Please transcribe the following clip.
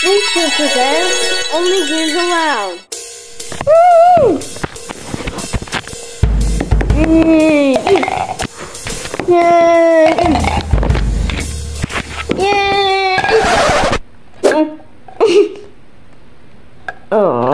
SweetFruits presents Only Games Allowed. Woo! Yay! Yay! Oh.